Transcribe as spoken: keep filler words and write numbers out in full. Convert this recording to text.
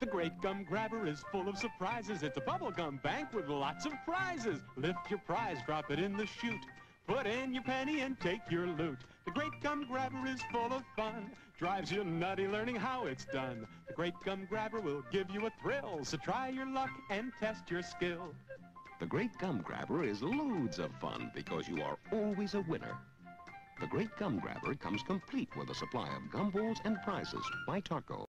The Great Gum Grabber is full of surprises. It's a bubblegum bank with lots of prizes. Lift your prize, drop it in the chute. Put in your penny and take your loot. The Great Gum Grabber is full of fun. Drives you nutty learning how it's done. The Great Gum Grabber will give you a thrill. So try your luck and test your skill. The Great Gum Grabber is loads of fun because you are always a winner. The Great Gum Grabber comes complete with a supply of gumballs and prizes by Tarco.